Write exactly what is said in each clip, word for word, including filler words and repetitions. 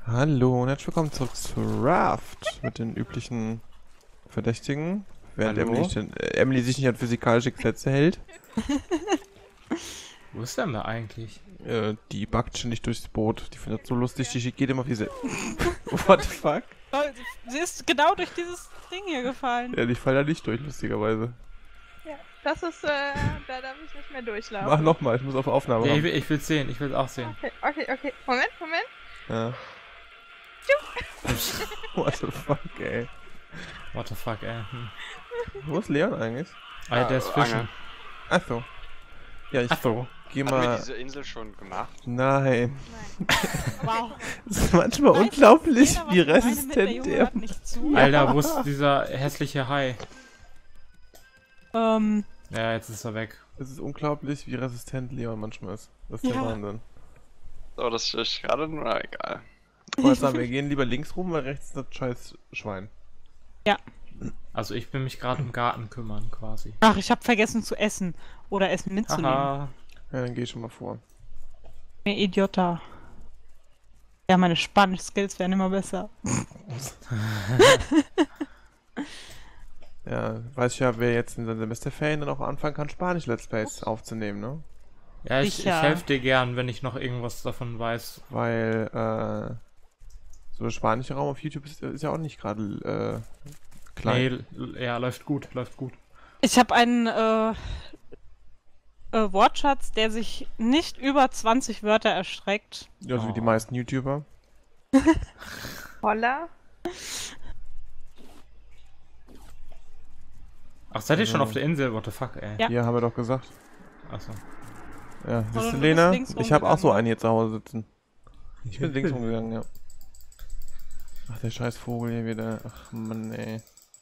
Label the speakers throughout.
Speaker 1: Hallo und herzlich willkommen zurück zu Raft mit den üblichen Verdächtigen, während Emily, äh, Emily sich nicht an physikalische Gesetze hält.
Speaker 2: Wo ist denn da eigentlich?
Speaker 1: Äh, die backt ständig durchs Boot. Die findet das so lustig, die geht immer auf diese... What the fuck?
Speaker 3: Sie ist genau durch dieses Ding hier gefallen.
Speaker 1: Ja, ich fall da nicht durch, lustigerweise.
Speaker 4: Ja, das ist, äh, da darf ich nicht mehr durchlaufen.
Speaker 1: Mach nochmal, ich muss auf Aufnahme
Speaker 2: Ja,
Speaker 1: haben.
Speaker 2: ich, will, ich will's sehen, ich will's auch sehen.
Speaker 4: Okay, okay, okay. Moment, Moment.
Speaker 1: Ja. What the fuck, ey.
Speaker 2: What the fuck, ey. Hm.
Speaker 1: Wo ist Leon eigentlich?
Speaker 2: Ah, der ist fischen.
Speaker 5: Angel.
Speaker 1: Achso. Ja, ich
Speaker 2: Ach so.
Speaker 1: geh
Speaker 5: Haben wir
Speaker 1: mal...
Speaker 5: diese Insel schon gemacht?
Speaker 1: Nein.
Speaker 4: Nein.
Speaker 3: Wow.
Speaker 1: Es ist manchmal
Speaker 3: Weiß
Speaker 1: unglaublich,
Speaker 3: jeder, was
Speaker 1: wie
Speaker 3: ich meine mit, der
Speaker 1: resistent
Speaker 3: Junge
Speaker 1: der...
Speaker 3: hört nicht zu.
Speaker 2: Alter, wo ist dieser hässliche Hai?
Speaker 3: Ähm,
Speaker 2: Ja, jetzt ist er weg.
Speaker 1: Es ist unglaublich, wie resistent Leon manchmal ist. Das ist der
Speaker 3: Ja.
Speaker 1: Wahnsinn.
Speaker 5: So, das ist gerade nur egal.
Speaker 1: Ich wollte sagen, wir gehen lieber links rum, weil rechts ist das scheiß Schwein.
Speaker 2: Also ich will mich gerade um Garten kümmern, quasi.
Speaker 3: ach, ich habe vergessen zu essen. Oder Essen mitzunehmen.
Speaker 2: Haha.
Speaker 1: Ja, dann geh ich schon mal vor.
Speaker 3: Mir Idiota. Ja, meine Spanisch-Skills werden immer besser.
Speaker 1: Ja, weiß ich ja, wer jetzt in den Semesterferien dann auch anfangen kann, Spanisch-Let's Plays aufzunehmen, ne?
Speaker 2: Ja, ich, ich
Speaker 3: Sicher.
Speaker 2: helfe dir gern, wenn ich noch irgendwas davon weiß.
Speaker 1: Weil, äh, so der spanische Raum auf YouTube ist, ist ja auch nicht gerade, äh, klein.
Speaker 2: Nee, ja, läuft gut, läuft gut.
Speaker 3: Ich habe einen äh, äh, Wortschatz, der sich nicht über zwanzig Wörter erstreckt.
Speaker 1: Ja, so wie die
Speaker 2: Oh.
Speaker 1: meisten YouTuber.
Speaker 4: Holla.
Speaker 2: Ach, seid ihr schon
Speaker 1: Also-
Speaker 2: auf der Insel? What the fuck, ey.
Speaker 3: Ja.
Speaker 1: Hier haben wir doch gesagt.
Speaker 2: Achso.
Speaker 1: Ja,
Speaker 3: Oder
Speaker 1: siehst
Speaker 3: du
Speaker 1: du,
Speaker 3: bist
Speaker 1: Lena?
Speaker 3: links
Speaker 1: Ich habe auch so
Speaker 3: rumgegangen,
Speaker 1: einen hier zu Hause sitzen. Ich bin links rumgegangen, ja. Ach, der scheiß Vogel hier wieder. Ach, Mann, ey.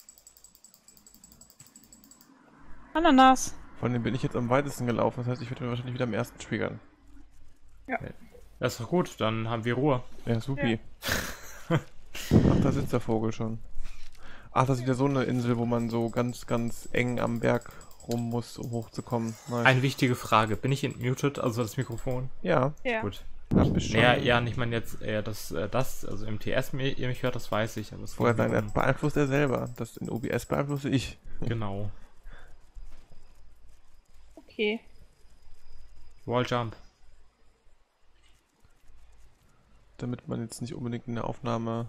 Speaker 3: Ananas.
Speaker 1: Von dem bin ich jetzt am weitesten gelaufen, das heißt, ich werde mir wahrscheinlich wieder am ersten triggern.
Speaker 2: Das ist doch gut, dann haben wir Ruhe.
Speaker 1: Ja, supi. Ach, da sitzt der Vogel schon. Ach, das ist wieder so eine Insel, wo man so ganz, ganz eng am Berg rum muss, um hochzukommen. Nice.
Speaker 2: Eine wichtige Frage. Bin ich entmutet, also das Mikrofon?
Speaker 1: Ja,
Speaker 4: Ja.
Speaker 2: Gut.
Speaker 1: das bist schon.
Speaker 2: Naja, ja, nicht mal jetzt eher das, äh, das, also im T S, mir- ihr mich hört, das weiß ich. Aber es
Speaker 1: Vorher
Speaker 2: geht
Speaker 1: sagen, das
Speaker 2: um-
Speaker 1: beeinflusst er selber. Das in O B S beeinflusse ich.
Speaker 2: Genau.
Speaker 4: Okay.
Speaker 2: Walljump.
Speaker 1: Damit man jetzt nicht unbedingt in der Aufnahme...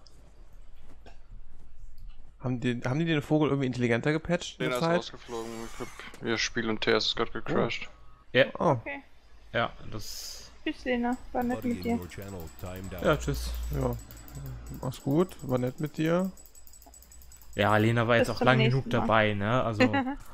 Speaker 1: Haben die, haben die den Vogel irgendwie intelligenter gepatcht in
Speaker 5: Den
Speaker 1: der
Speaker 5: ist
Speaker 1: Zeit?
Speaker 5: rausgeflogen. Ich glaub, ihr Spiel und T S ist gerade gecrashed.
Speaker 2: Ja,
Speaker 1: Oh,
Speaker 4: Okay.
Speaker 2: ja, das.
Speaker 4: Tschüss, Lena. War nett mit dir.
Speaker 2: Ja, tschüss.
Speaker 1: ja. Mach's gut, war nett mit dir.
Speaker 2: Ja, Lena war jetzt
Speaker 4: Bis
Speaker 2: auch
Speaker 4: zum
Speaker 2: lang
Speaker 4: nächsten
Speaker 2: genug
Speaker 4: Mal.
Speaker 2: dabei, ne? Also,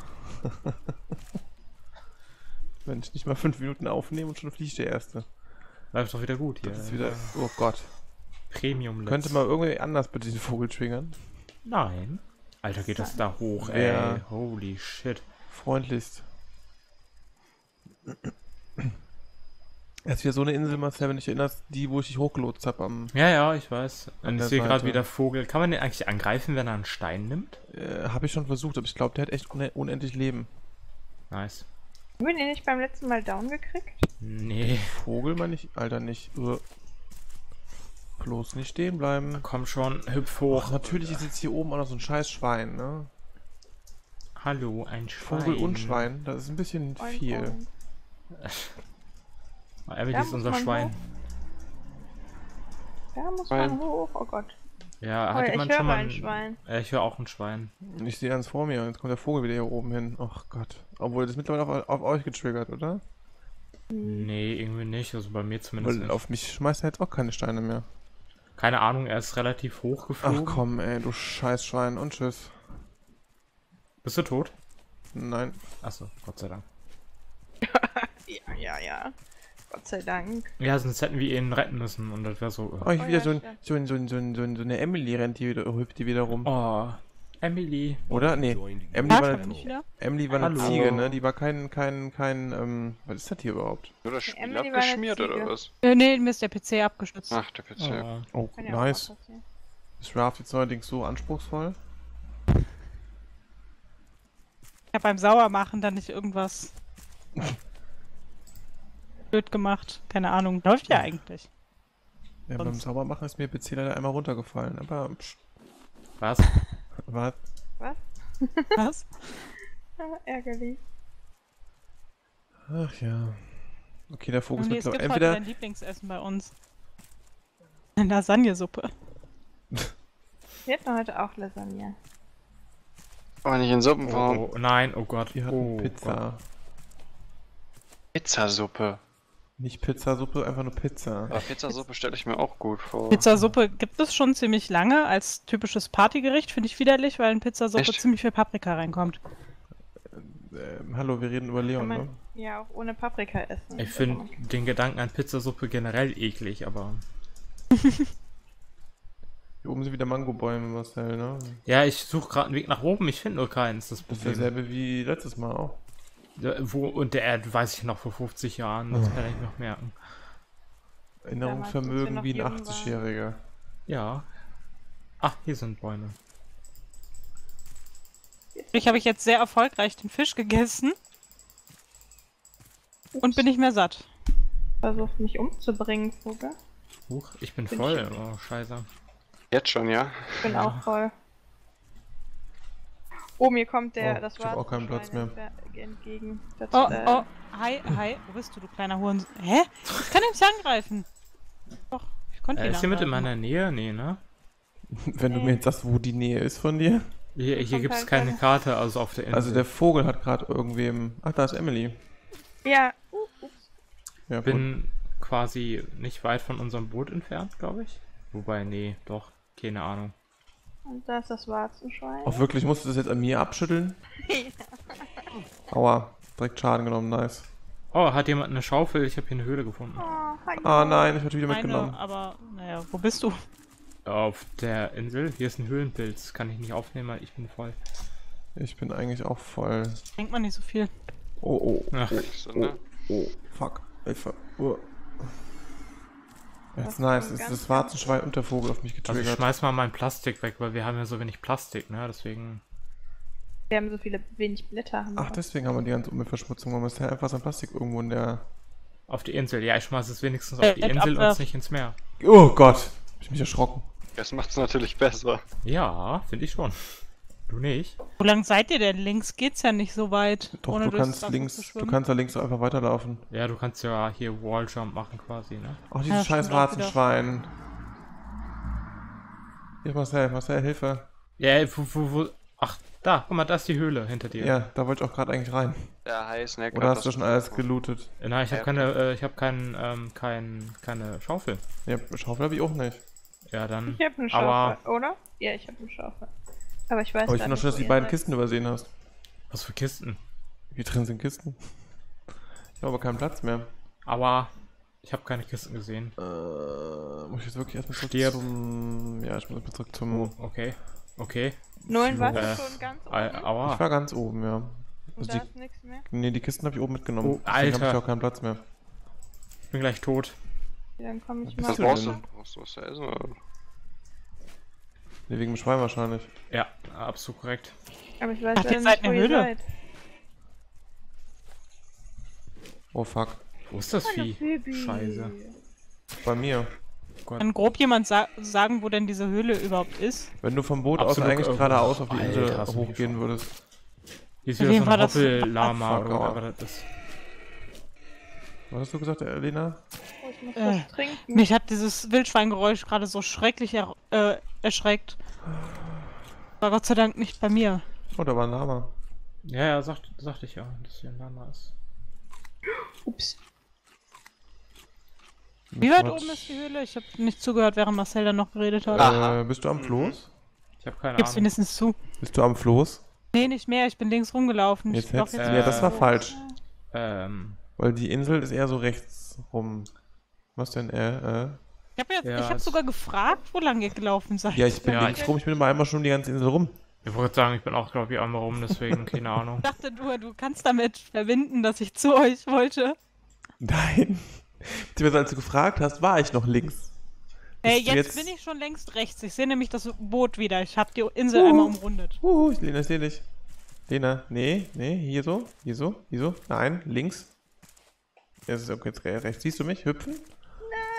Speaker 1: Wenn ich nicht mal fünf Minuten aufnehme und schon fliegt der Erste.
Speaker 2: läuft doch wieder gut hier.
Speaker 1: Das ist wieder... Oh Gott.
Speaker 2: Premium.
Speaker 1: Könnte mal irgendwie anders bitte den Vogel triggern?
Speaker 2: Nein. Alter, geht das da hoch,
Speaker 1: Ja.
Speaker 2: ey. Holy shit.
Speaker 1: Freundlichst. Das ist wieder so eine Insel, Marcel, wenn du dich erinnerst, die, wo ich dich hochgelotst habe am...
Speaker 2: Ja, ja, ich weiß.
Speaker 1: An
Speaker 2: Und
Speaker 1: der
Speaker 2: ich sehe gerade
Speaker 1: Seite.
Speaker 2: wieder Vogel. Kann man den eigentlich angreifen, wenn er einen Stein nimmt?
Speaker 1: Äh, habe ich schon versucht, aber ich glaube, der hat echt une unendlich Leben.
Speaker 2: Nice.
Speaker 4: Haben wir den nicht beim letzten Mal down gekriegt?
Speaker 2: Nee.
Speaker 1: Vogel meine ich? Alter, nicht. Uh. Bloß nicht stehen bleiben.
Speaker 2: Komm schon, hüpf
Speaker 1: Och,
Speaker 2: hoch.
Speaker 1: natürlich ist jetzt hier oben auch noch so ein scheiß Schwein, ne?
Speaker 2: Hallo, ein Schwein.
Speaker 1: Vogel und Schwein, das ist ein bisschen
Speaker 4: Oink,
Speaker 1: viel.
Speaker 4: oink.
Speaker 2: Emily
Speaker 4: Da
Speaker 2: ist
Speaker 4: muss
Speaker 2: unser
Speaker 4: man
Speaker 2: Schwein.
Speaker 4: Da muss
Speaker 5: Schwein.
Speaker 4: man hoch. Oh Gott.
Speaker 2: Ja,
Speaker 4: Oh,
Speaker 2: hat
Speaker 4: ja,
Speaker 2: jemand
Speaker 4: ich
Speaker 2: schon
Speaker 4: höre
Speaker 2: mal
Speaker 4: ein Schwein.
Speaker 2: Ja, ich höre auch ein Schwein.
Speaker 1: Ich sehe eins vor mir, jetzt kommt der Vogel wieder hier oben hin. Ach Gott. Obwohl, das ist mittlerweile auf, auf euch getriggert, oder?
Speaker 2: Nee, irgendwie nicht. Also bei mir zumindest
Speaker 1: Weil
Speaker 2: nicht.
Speaker 1: auf mich schmeißt er jetzt auch keine Steine mehr.
Speaker 2: Keine Ahnung, er ist relativ hoch
Speaker 1: Ach
Speaker 2: geflogen.
Speaker 1: komm, ey, du scheiß Schwein. Und tschüss.
Speaker 2: Bist du tot?
Speaker 1: Nein.
Speaker 2: Achso, Gott sei Dank.
Speaker 4: Ja, ja, ja. Gott sei Dank.
Speaker 2: Ja, sonst hätten wir ihn retten müssen und das wäre so.
Speaker 1: Oh, ich
Speaker 4: Oh
Speaker 1: wieder
Speaker 4: ja,
Speaker 1: so, ein,
Speaker 4: stimmt.
Speaker 1: so, ein, so, ein, so, ein, so, ein, so eine Emily rennt hier wieder, hüpft die wieder rum.
Speaker 2: Oh, Emily.
Speaker 1: Oder? Nee. Emily
Speaker 3: Ja,
Speaker 1: war,
Speaker 3: schon
Speaker 1: eine,
Speaker 3: nicht wieder.
Speaker 1: Emily war eine
Speaker 2: Hallo.
Speaker 1: Ziege, ne? Die war kein, kein, kein, ähm, was ist das hier überhaupt?
Speaker 5: Nur das Spiel
Speaker 4: Emily war eine
Speaker 5: abgeschmiert oder
Speaker 4: Ziege.
Speaker 5: was?
Speaker 3: Äh, nee, mir ist der P C abgestürzt.
Speaker 5: Ach, der P C.
Speaker 2: Oh.
Speaker 1: Oh,
Speaker 4: Kann ja auch
Speaker 1: nice.
Speaker 4: mal passieren.
Speaker 1: Ist Raft jetzt neuerdings so anspruchsvoll?
Speaker 3: Ich habe beim Sauermachen dann nicht irgendwas blöd gemacht. Keine Ahnung. Läuft ja eigentlich.
Speaker 1: Ja, beim
Speaker 3: Sonst-
Speaker 1: Saubermachen ist mir P C leider einmal runtergefallen, aber psch,
Speaker 2: Was?
Speaker 1: was?
Speaker 3: Was?
Speaker 4: Ah, ärgerlich.
Speaker 1: Ach ja. Okay, der Fokus
Speaker 3: Nee,
Speaker 1: wird
Speaker 3: es
Speaker 1: glaub,
Speaker 3: gibt heute
Speaker 1: entweder
Speaker 3: dein Lieblingsessen bei uns. Eine Lasagnesuppe.
Speaker 4: Wir hatten heute auch Lasagne.
Speaker 5: Aber nicht in Suppenform.
Speaker 2: Oh, oh, nein, oh Gott.
Speaker 1: wir hatten
Speaker 2: oh,
Speaker 1: Pizza.
Speaker 2: Gott.
Speaker 5: Pizzasuppe.
Speaker 1: Nicht Pizzasuppe, einfach nur Pizza.
Speaker 5: Aber Pizzasuppe stelle ich mir auch gut vor.
Speaker 3: Pizzasuppe gibt es schon ziemlich lange als typisches Partygericht. Finde ich widerlich, weil in Pizzasuppe
Speaker 5: Echt?
Speaker 3: ziemlich viel Paprika reinkommt.
Speaker 1: Ähm, hallo, wir reden über
Speaker 4: Kann
Speaker 1: Leon, ne?
Speaker 4: man ja auch ohne Paprika essen.
Speaker 2: Ich finde den Gedanken an Pizzasuppe generell eklig, aber...
Speaker 1: Hier oben sind wieder Mangobäume, Marcel, ne?
Speaker 2: Ja, ich suche gerade einen Weg nach oben, ich finde nur keins, das
Speaker 1: Das ist
Speaker 2: Problem.
Speaker 1: derselbe wie letztes Mal auch.
Speaker 2: Ja, wo, und der weiß ich noch vor fünfzig Jahren, das kann ich noch merken.
Speaker 1: Erinnerungsvermögen
Speaker 4: als wir noch
Speaker 1: wie ein
Speaker 4: jung waren.
Speaker 1: achtzigjähriger.
Speaker 2: Ja. Ach, hier sind Bäume.
Speaker 3: Ich habe ich jetzt sehr erfolgreich den Fisch gegessen und bin nicht mehr satt.
Speaker 4: Versucht mich umzubringen, Vogel.
Speaker 2: Huch, ich bin
Speaker 4: Bin
Speaker 2: voll.
Speaker 4: ich-
Speaker 2: Oh, scheiße.
Speaker 5: Jetzt schon, ja?
Speaker 4: Ich bin auch voll. Oh, mir kommt der,
Speaker 1: Oh,
Speaker 4: das
Speaker 1: ich hab
Speaker 4: war
Speaker 1: auch keinen Platz mehr.
Speaker 4: entgegen. Das,
Speaker 3: Oh,
Speaker 4: äh,
Speaker 3: oh, hi, hi. Wo bist du, du kleiner Huren? Hä? Ich kann ihn nicht angreifen. Doch, ich konnte
Speaker 2: Äh,
Speaker 3: ihn
Speaker 2: ist hier mit in
Speaker 3: angreifen.
Speaker 2: meiner Nähe? Nee, ne?
Speaker 1: Wenn du mir jetzt sagst, wo die Nähe ist von dir.
Speaker 2: Hier, hier
Speaker 4: Kommt
Speaker 2: gibt es
Speaker 4: halt
Speaker 2: keine
Speaker 4: keine-
Speaker 2: Karte, also auf der Insel.
Speaker 1: Also der Vogel hat gerade irgendwem... Ach, da ist Emily.
Speaker 4: Ja, uh, ups.
Speaker 1: Ja,
Speaker 2: Ich bin quasi nicht weit von unserem Boot entfernt, glaube ich. Wobei, nee, doch. Keine Ahnung.
Speaker 4: Und da ist das Warzenschwein.
Speaker 1: Auch wirklich, musst du das jetzt an mir abschütteln? Aua, direkt Schaden genommen, nice.
Speaker 2: Oh, hat jemand eine Schaufel? Ich habe hier eine Höhle gefunden.
Speaker 4: Oh, hallo.
Speaker 1: Ah nein, ich hatte wieder
Speaker 3: Meine,
Speaker 1: mitgenommen.
Speaker 3: aber, naja, wo bist du?
Speaker 2: Auf der Insel. Hier ist ein Höhlenpilz. Kann ich nicht aufnehmen, weil ich bin voll.
Speaker 1: Ich bin eigentlich auch voll.
Speaker 3: Denkt man nicht so viel.
Speaker 1: Oh, oh,
Speaker 2: Ach,
Speaker 5: So, ne?
Speaker 1: oh, fuck. Hilfe. Oh. Jetzt
Speaker 4: Das
Speaker 1: nice,
Speaker 4: kommt
Speaker 1: ist
Speaker 4: ganz,
Speaker 1: das Warzenschwein und der Vogel auf mich
Speaker 2: also ich
Speaker 1: getriggert.
Speaker 2: schmeiß mal mein Plastik weg, weil wir haben ja so wenig Plastik, ne? Deswegen.
Speaker 4: Wir haben so viele, wenig Blätter. Haben
Speaker 1: Ach,
Speaker 4: wir.
Speaker 1: deswegen haben wir die ganze Umweltverschmutzung. Man muss ja einfach sein Plastik irgendwo in der...
Speaker 2: Auf die Insel. Ja, ich schmeiß es wenigstens
Speaker 3: Äh,
Speaker 2: auf die Insel und
Speaker 3: abwerfen.
Speaker 2: nicht ins Meer.
Speaker 1: Oh Gott, hab ich mich erschrocken.
Speaker 5: Das macht's natürlich besser.
Speaker 2: Ja, finde ich schon. Du nicht?
Speaker 3: Wo lang seid ihr denn? Links geht's ja nicht so weit.
Speaker 1: Doch,
Speaker 3: ohne
Speaker 1: du
Speaker 3: durchs
Speaker 1: kannst
Speaker 3: Wasser
Speaker 1: links,
Speaker 3: zu
Speaker 1: du
Speaker 3: schwimmen.
Speaker 1: kannst da links einfach weiterlaufen.
Speaker 2: Ja, du kannst ja hier Walljump machen quasi, ne?
Speaker 1: Ach, dieses
Speaker 3: Ja,
Speaker 1: scheiß
Speaker 3: stimmt auch wieder.
Speaker 1: Warzenschwein. Hier, Marcel, Marcel, Hilfe.
Speaker 2: Ja, wo, wo, wo. Ach, da, guck mal, da ist die Höhle hinter dir.
Speaker 1: Ja, da wollte ich auch gerade eigentlich rein.
Speaker 5: Der High-Snack
Speaker 1: Oder hast du schon alles gelootet?
Speaker 2: Äh, Nein, ich habe
Speaker 5: Ja,
Speaker 2: keine, äh, ich habe keinen, ähm, kein, keine Schaufel.
Speaker 1: Ja, Schaufel habe ich auch nicht.
Speaker 2: Ja, dann.
Speaker 4: Ich habe eine
Speaker 2: Aber-
Speaker 4: Schaufel, oder? Ja, ich habe eine Schaufel. Aber ich weiß
Speaker 1: Aber ich
Speaker 4: gar
Speaker 1: finde doch
Speaker 4: nicht,
Speaker 1: schön, dass
Speaker 4: wo
Speaker 1: du die
Speaker 4: ihr
Speaker 1: beiden
Speaker 4: seid.
Speaker 1: Kisten übersehen hast.
Speaker 2: Was für Kisten?
Speaker 1: Hier drin sind Kisten. Ich habe aber keinen Platz mehr.
Speaker 2: Aber ich habe keine Kisten gesehen.
Speaker 1: Äh, muss ich jetzt wirklich erstmal zurück
Speaker 2: Stirb.
Speaker 1: zum... Ja, ich muss erstmal zurück zum...
Speaker 2: Oh, okay. Okay.
Speaker 4: Neun warst
Speaker 2: Äh,
Speaker 4: du schon ganz oben?
Speaker 2: Äh,
Speaker 1: Ich
Speaker 2: aua.
Speaker 1: war ganz oben, ja.
Speaker 4: Und
Speaker 1: Also
Speaker 4: da
Speaker 1: die,
Speaker 4: ist nichts mehr?
Speaker 1: nee, die Kisten habe ich oben mitgenommen.
Speaker 2: Oh,
Speaker 1: Deswegen habe
Speaker 2: Alter.
Speaker 1: ich auch keinen Platz mehr.
Speaker 2: Ich bin gleich tot.
Speaker 4: Ja, dann komme ich
Speaker 1: Was
Speaker 4: mal.
Speaker 5: Was
Speaker 1: du
Speaker 5: brauchst du?
Speaker 1: denn?
Speaker 5: Brauchst du was zu essen? Oder?
Speaker 1: Nee, wegen dem Schwein wahrscheinlich.
Speaker 2: Ja, absolut korrekt.
Speaker 4: Aber ich weiß
Speaker 3: Ach,
Speaker 4: leider
Speaker 3: ihr seid
Speaker 4: nicht, wo
Speaker 3: eine
Speaker 4: ihr
Speaker 3: Höhle.
Speaker 4: seid.
Speaker 1: Oh fuck.
Speaker 2: Wo ist das Vieh?
Speaker 4: Baby.
Speaker 2: Scheiße.
Speaker 1: Bei mir.
Speaker 2: Gott.
Speaker 3: Kann grob jemand sa sagen, wo denn diese Höhle überhaupt ist?
Speaker 1: Wenn du vom Boot
Speaker 2: Absolut,
Speaker 1: aus eigentlich
Speaker 2: äh,
Speaker 1: geradeaus auf die
Speaker 2: Alter,
Speaker 1: Insel
Speaker 2: hast du mich
Speaker 1: hochgehen
Speaker 2: schon.
Speaker 1: würdest.
Speaker 2: Hier ist
Speaker 3: Auf
Speaker 2: wieder
Speaker 3: jeden
Speaker 2: so
Speaker 3: Fall
Speaker 2: ein
Speaker 3: das-
Speaker 2: Hoppel-Lama,
Speaker 1: Fuck,
Speaker 2: oder?
Speaker 1: aua.
Speaker 2: Aber das ist.
Speaker 1: Was hast du gesagt, Elena?
Speaker 4: Oh, ich muss
Speaker 3: Äh,
Speaker 4: was trinken.
Speaker 3: Mich hat dieses Wildschweingeräusch gerade so schrecklich er äh, erschreckt. War Gott sei Dank nicht bei mir.
Speaker 1: Oh, da war ein Lama.
Speaker 2: Ja, ja, sagt, sagte ich ja, dass hier ein Lama ist.
Speaker 4: Ups.
Speaker 3: Wie weit
Speaker 1: Quatsch.
Speaker 3: oben ist die Höhle? Ich habe nicht zugehört, während Marcel dann noch geredet hat.
Speaker 5: Ah.
Speaker 1: Äh, bist du am Floß?
Speaker 2: Ich habe keine
Speaker 3: Gib's
Speaker 2: Ahnung.
Speaker 3: wenigstens zu.
Speaker 1: Bist du am Floß?
Speaker 3: Nee, nicht mehr. Ich bin links rumgelaufen.
Speaker 1: Jetzt
Speaker 3: ich lauf
Speaker 1: hättest
Speaker 2: äh,
Speaker 1: Ja, das war falsch.
Speaker 2: Ähm,
Speaker 1: Weil die Insel ist eher so rechts rum. Was denn? Äh, äh.
Speaker 3: Ich habe jetzt,
Speaker 2: Ja,
Speaker 3: ich hab
Speaker 2: es-
Speaker 3: sogar gefragt, wo lang ihr gelaufen seid.
Speaker 1: Ja, ich bin
Speaker 2: Ja,
Speaker 1: links
Speaker 2: ich-
Speaker 1: rum, ich bin immer einmal schon um die ganze Insel rum.
Speaker 2: ich wollte sagen, ich bin auch, glaube ich, einmal rum, deswegen keine Ahnung.
Speaker 3: Ich dachte nur, du kannst damit verbinden, dass ich zu euch wollte.
Speaker 1: Nein. Beziehungsweise als du gefragt hast, war ich noch links.
Speaker 3: Äh,
Speaker 1: Bist du
Speaker 3: jetzt, bin ich schon längst rechts. Ich sehe nämlich das Boot wieder. Ich habe die Insel
Speaker 1: Uh.
Speaker 3: einmal umrundet.
Speaker 1: Uhu, ich Lena, ich sehe dich. Lena, nee, nee, hier so, hier so, hier so. Nein, links. Jetzt ist okay, jetzt re- rechts. Siehst du mich? Hüpfen?
Speaker 4: Nein!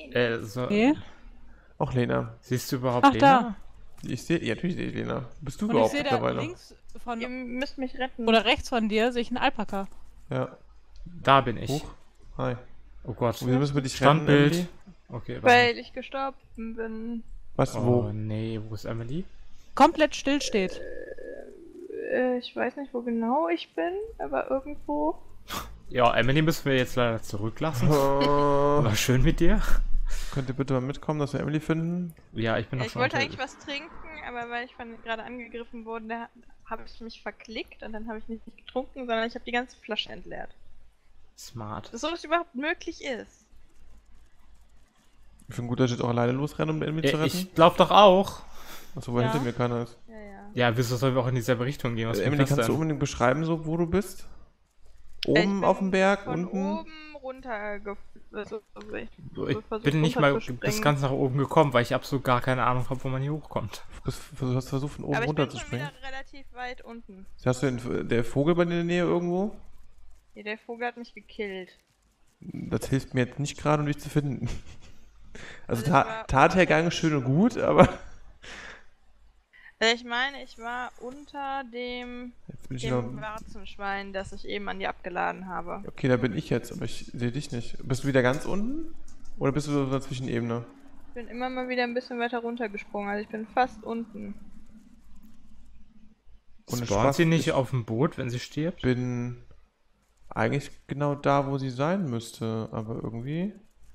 Speaker 2: Äh, so.
Speaker 3: Okay.
Speaker 1: Auch Lena.
Speaker 2: Siehst du überhaupt
Speaker 3: Ach,
Speaker 2: Lena?
Speaker 1: Ich sehe, ja, natürlich sehe ich Lena. Bist du
Speaker 3: Und ich
Speaker 1: überhaupt
Speaker 3: sehe da
Speaker 1: mittlerweile?
Speaker 3: links von
Speaker 4: Ihr müsst mich retten.
Speaker 3: oder rechts von dir sehe ich einen Alpaka.
Speaker 1: Ja.
Speaker 2: Da bin ich.
Speaker 1: Hoch. Hi.
Speaker 2: Oh Gott.
Speaker 1: Wieso müssen wir dich retten,
Speaker 2: Standbild.
Speaker 1: Emily?
Speaker 2: Okay, warte.
Speaker 4: Weil ich gestorben bin.
Speaker 1: Was,
Speaker 2: Oh
Speaker 1: wo?
Speaker 2: nee, wo ist Emily?
Speaker 3: Komplett still steht.
Speaker 4: Äh, ich weiß nicht, wo genau ich bin, aber irgendwo.
Speaker 2: Ja, Emily müssen wir jetzt leider zurücklassen.
Speaker 1: Oh,
Speaker 2: War schön mit dir.
Speaker 1: könnt ihr bitte mal mitkommen, dass wir Emily finden?
Speaker 2: Ja, ich bin
Speaker 4: Ja,
Speaker 2: noch
Speaker 4: ich
Speaker 2: schon
Speaker 4: wollte
Speaker 2: unter-
Speaker 4: eigentlich was trinken, aber weil ich von gerade angegriffen wurde, da habe ich mich verklickt und dann habe ich nicht getrunken, sondern ich habe die ganze Flasche entleert.
Speaker 2: Smart.
Speaker 4: Dass sowas überhaupt möglich ist.
Speaker 1: Ich finde gut, dass ich jetzt auch alleine losrenne, um Emily zu
Speaker 2: Ja,
Speaker 1: retten.
Speaker 2: ich glaub doch auch.
Speaker 1: Achso, weil
Speaker 3: Ja.
Speaker 1: hinter mir keiner ist.
Speaker 4: Ja, ja.
Speaker 2: Ja, wieso sollen wir auch in dieselbe Richtung gehen? Was
Speaker 1: Äh,
Speaker 2: bringt
Speaker 1: Emily,
Speaker 2: das
Speaker 1: kannst du
Speaker 2: denn?
Speaker 1: unbedingt beschreiben, so wo du bist?
Speaker 4: Äh, ich
Speaker 1: Oben
Speaker 4: bin
Speaker 1: auf dem Berg,
Speaker 4: Von
Speaker 1: unten?
Speaker 4: oben runter gef- also, also ich,
Speaker 2: So, ich
Speaker 4: versucht,
Speaker 2: bin nicht mal
Speaker 4: runterzuspringen.
Speaker 2: bis ganz nach oben gekommen, weil ich absolut gar keine Ahnung habe, wo man hier hochkommt.
Speaker 1: Du hast du hast versucht, von oben
Speaker 4: Aber ich
Speaker 1: runter
Speaker 4: bin
Speaker 1: zu
Speaker 4: schon
Speaker 1: springen.
Speaker 4: wieder relativ weit unten.
Speaker 1: Hast du den, der Vogel bei dir in der Nähe irgendwo?
Speaker 4: Ja, der Vogel hat mich gekillt.
Speaker 1: Das hilft mir jetzt nicht gerade, um dich zu finden. Also
Speaker 4: Also ich
Speaker 1: Ta
Speaker 4: war
Speaker 1: Tathergang schön und gut, aber
Speaker 4: Also ich meine, ich war unter dem,
Speaker 1: jetzt bin ich
Speaker 4: dem
Speaker 1: noch...
Speaker 4: Warzenschwein, das ich eben an die abgeladen habe.
Speaker 1: Okay, da bin ich jetzt, aber ich sehe dich nicht. Bist du wieder ganz unten? Oder bist du so in der Zwischenebene?
Speaker 4: Ich bin immer mal wieder ein bisschen weiter runtergesprungen, also ich bin fast unten.
Speaker 1: Ohne
Speaker 2: Spawnt
Speaker 1: Spaß,
Speaker 2: sie nicht
Speaker 1: ich-
Speaker 2: auf dem Boot, wenn sie stirbt?
Speaker 1: Bin eigentlich genau da, wo sie sein müsste, aber irgendwie...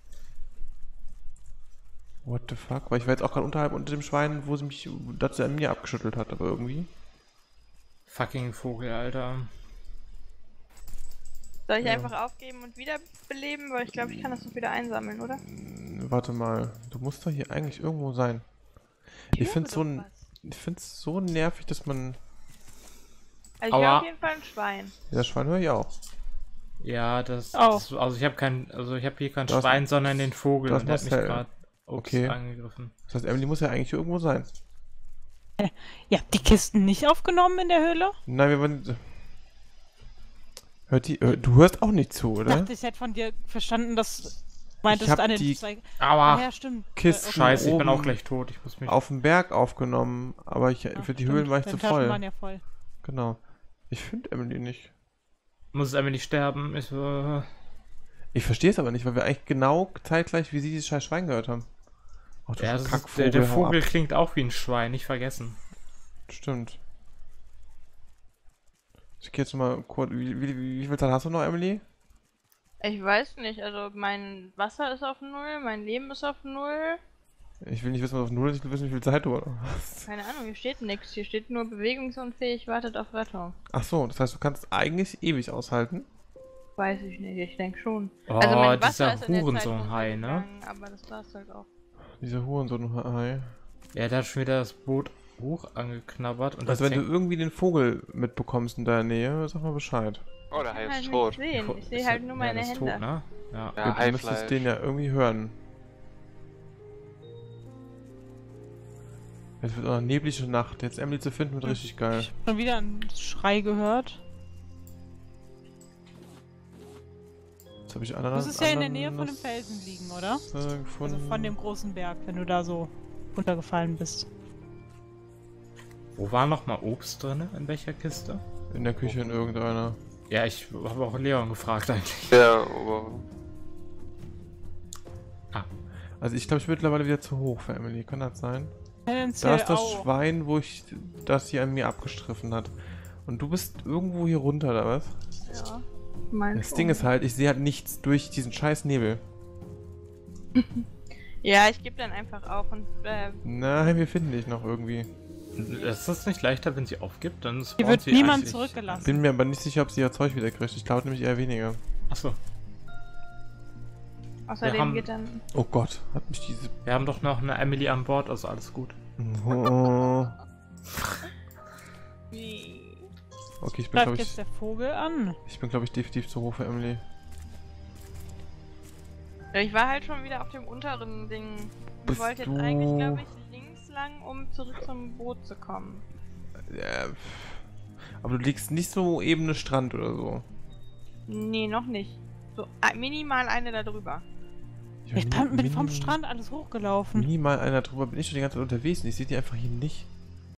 Speaker 1: What the fuck? Weil ich war jetzt auch gerade unterhalb unter dem Schwein, wo sie mich, das sie an mir abgeschüttelt hat, aber irgendwie...
Speaker 2: Fucking Vogel, Alter.
Speaker 4: Soll ich
Speaker 1: Ja.
Speaker 4: einfach aufgeben und wiederbeleben? Weil ich glaube, ich kann das noch wieder einsammeln, oder?
Speaker 1: Hm, Warte mal, du musst doch hier eigentlich irgendwo sein. Ich
Speaker 4: höre
Speaker 1: find's so,
Speaker 4: doch
Speaker 1: n-
Speaker 4: was.
Speaker 1: ich find's so nervig, dass man...
Speaker 4: Also ich höre
Speaker 2: Aua.
Speaker 4: auf jeden Fall ein Schwein.
Speaker 1: Ja, das Schwein höre ich auch.
Speaker 2: Ja, das,
Speaker 3: Auch.
Speaker 2: das also ich habe kein, also ich habe hier kein
Speaker 1: Du hast-
Speaker 2: Schwein, sondern den Vogel
Speaker 1: du hast
Speaker 2: und der hat mich
Speaker 1: Marcel.
Speaker 2: gerade ups,
Speaker 1: Okay.
Speaker 2: angegriffen.
Speaker 1: Das heißt, Emily muss ja eigentlich hier irgendwo sein.
Speaker 3: Ja, die Kisten nicht aufgenommen in der Höhle?
Speaker 1: Nein, wir wollen... Hört die... hör- Du hörst auch nicht zu,
Speaker 3: Ich
Speaker 1: oder?
Speaker 3: dachte, ich hätte von dir verstanden, dass du meintest
Speaker 1: hab
Speaker 3: an den
Speaker 1: die
Speaker 3: zwei...
Speaker 2: Aua!
Speaker 3: Ja, stimmt.
Speaker 1: Kisten
Speaker 3: Äh, okay.
Speaker 2: Scheiße, ich bin
Speaker 1: oben
Speaker 2: auch gleich tot. Ich muss mich.
Speaker 1: auf dem Berg aufgenommen, aber ich,
Speaker 3: Ach,
Speaker 1: für die
Speaker 3: stimmt.
Speaker 1: Höhlen war ich
Speaker 3: Deine
Speaker 1: zu
Speaker 3: Taschen
Speaker 1: voll.
Speaker 3: waren ja voll.
Speaker 1: Genau. Ich finde Emily nicht.
Speaker 2: Muss Emily sterben? Ich, äh,
Speaker 1: Ich verstehe es aber nicht, weil wir eigentlich genau zeitgleich wie sie dieses scheiß Schwein gehört haben. Ach du
Speaker 2: ja, das ist,
Speaker 1: Kackvogel,
Speaker 2: der, der
Speaker 1: hau
Speaker 2: Vogel
Speaker 1: ab.
Speaker 2: klingt auch wie ein Schwein, nicht vergessen.
Speaker 1: Stimmt. Ich gehe jetzt mal kurz... Wie, wie, wie, wie viel Zeit hast du noch, Emily?
Speaker 4: Ich weiß nicht, also mein Wasser ist auf null, mein Leben ist auf null.
Speaker 1: Ich will nicht wissen, was auf Null ist, ich will wissen, wie viel Zeit du hast.
Speaker 4: Keine Ahnung, hier steht nichts. Hier steht nur bewegungsunfähig, wartet auf Rettung.
Speaker 1: Ach so, das heißt, du kannst eigentlich ewig aushalten.
Speaker 4: Weiß ich nicht, ich denke schon.
Speaker 2: Oh,
Speaker 4: also mein Wasser
Speaker 2: dieser
Speaker 4: ist in der Zeit
Speaker 2: Hurensohn-Hai, ne?
Speaker 4: runtergegangen, aber das war's halt auch.
Speaker 1: Dieser Hurensohn-Hai.
Speaker 2: Ja, der hat schon wieder das Boot hoch angeknabbert und
Speaker 1: Also
Speaker 2: das
Speaker 1: wenn du
Speaker 2: hängt-
Speaker 1: irgendwie den Vogel mitbekommst in deiner Nähe, sag mal Bescheid.
Speaker 5: Oh, der
Speaker 4: Ich
Speaker 5: Hai
Speaker 4: kann halt
Speaker 5: ist
Speaker 4: nicht
Speaker 5: tot.
Speaker 4: sehen, ich
Speaker 2: Ist
Speaker 4: sehe
Speaker 2: er-
Speaker 4: halt nur
Speaker 2: ja,
Speaker 4: meine
Speaker 2: der ist
Speaker 4: Hände.
Speaker 2: tot, ne? Ja.
Speaker 5: Ja,
Speaker 1: du müsstest
Speaker 5: Haifleisch.
Speaker 1: den ja irgendwie hören. Jetzt wird auch noch neblige Nacht. Jetzt Emily zu finden, wird richtig geil.
Speaker 3: Ich habe schon wieder einen Schrei gehört.
Speaker 1: Jetzt habe ich
Speaker 3: Du
Speaker 1: Ananas.
Speaker 3: musst ja in der Nähe von dem
Speaker 1: Ananas,
Speaker 3: Felsen liegen, oder?
Speaker 1: äh, gefunden.
Speaker 3: Also von dem großen Berg, wenn du da so runtergefallen bist.
Speaker 2: Wo war noch mal Obst drin? In welcher Kiste?
Speaker 1: In der Küche in irgendeiner.
Speaker 2: Ja, ich habe auch Leon gefragt eigentlich.
Speaker 5: Ja, aber
Speaker 1: Also ich glaube, ich bin mittlerweile wieder zu hoch für Emily. Kann das sein? Da
Speaker 3: Tendenziell
Speaker 1: ist das
Speaker 3: auch.
Speaker 1: Schwein, wo ich das hier an mir abgestriffen hat. Und du bist irgendwo hier runter, oder was?
Speaker 4: Ja, mein
Speaker 1: Das Ding ist halt, ich sehe halt nichts durch diesen scheiß Nebel.
Speaker 4: Ja, ich gebe dann einfach auf und äh,
Speaker 1: Nein, wir finden dich noch irgendwie.
Speaker 2: Ist das nicht leichter, wenn sie aufgibt? Dann
Speaker 3: Hier
Speaker 2: spawnt
Speaker 3: wird
Speaker 2: sie
Speaker 3: niemand
Speaker 2: eigentlich-
Speaker 3: zurückgelassen.
Speaker 1: Bin mir aber nicht sicher, ob sie ihr Zeug wieder kriegt. Ich glaube nämlich eher weniger.
Speaker 2: Achso,
Speaker 4: außerdem
Speaker 2: haben-
Speaker 4: geht dann.
Speaker 1: Oh Gott, hat mich diese...
Speaker 2: wir haben doch noch eine Emily an Bord, also alles gut.
Speaker 1: Oh.
Speaker 4: Wie?
Speaker 1: Okay, ich bin
Speaker 3: Greift
Speaker 1: glaube
Speaker 3: jetzt
Speaker 1: ich...
Speaker 3: der Vogel an.
Speaker 1: Ich bin glaube ich definitiv zu hoch für Emily.
Speaker 4: Ja, ich war halt schon wieder auf dem unteren Ding. Ich
Speaker 1: Bist
Speaker 4: wollte jetzt
Speaker 1: du-
Speaker 4: eigentlich, glaube ich, links lang, um zurück zum Boot zu kommen.
Speaker 1: Ja, pff. aber du liegst nicht so Ebene Strand oder so.
Speaker 4: Nee, noch nicht. So äh, minimal eine da drüber.
Speaker 1: Ich
Speaker 3: Ich
Speaker 1: mini-
Speaker 3: bin vom
Speaker 1: minim-
Speaker 3: Strand alles hochgelaufen.
Speaker 1: Minimal einer drüber bin ich schon die ganze Zeit unterwegs und ich sehe die einfach hier nicht.